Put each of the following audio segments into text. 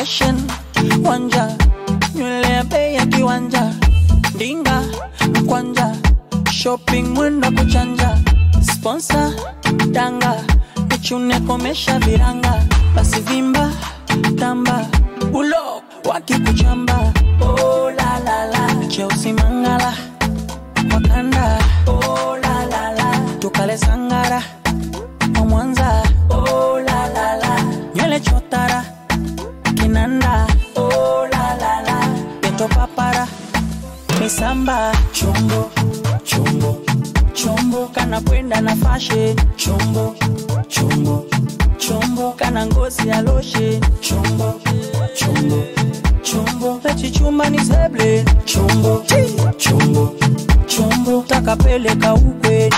fashion wanja, nywele ya bei ya kiwanja, dinga mkwanja, shopping mwenda kuchanja, sponsor danga, nichune komesha viranga, basi vimba tamba, ulo wakikuchamba. Oh la la la, Chelsea Mangala Wakanda. Oh la la la, tukale sangara Mwanza. Oh la la la, nywele chotara Kinanda. Oh la la la, beto papara misamba. Chombo chombo chombo, kana kwenda na fashion. Chombo chombo chombo, kana ngozi ya lotion. Chombo chombo chombo, pechi chumba ni zeble. Chombo chombo chombo, takapeleka ukwe.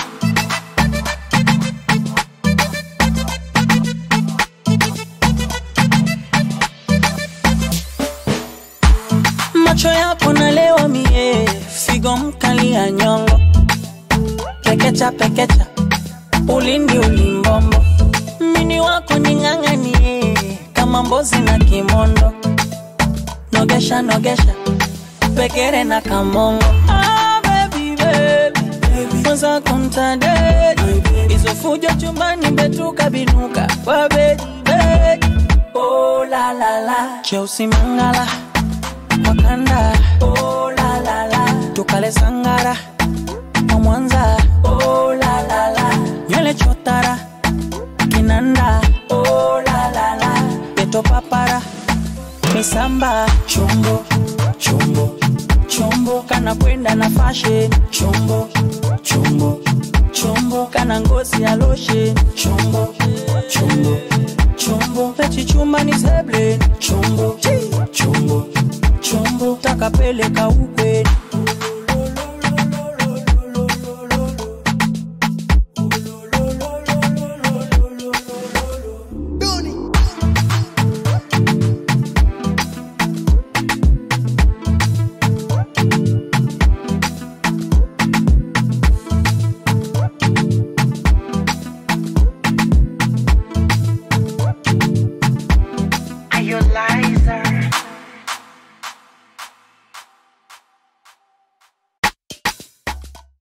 Macho yako nalewa mie, figo mkali ya nyongo. Pekecha pekecha, ulindi ulimbombo. Mini wako ninganganie, kama mbozi na kimondo. Nogesha nogesha, pekere na kamongo. Ah baby baby, mwaza kuntadedi. Izo fujo chumbani betuka binuka. Wa baby baby, oh la la la, Chelsea Mangala Wakanda. Oh la la la, tukale sangara Mwanza. Oh la la la, nywele chotara Kinanda. Oh la la la, beto papara misamba. Chombo chombo chombo, kana kwenda na fashion. Chombo chombo chombo, kana ngozi ya lotion. Chombo chombo chombo, pechi chumba ni zeble. Chombo chombo chombo, takapeleka ukwe.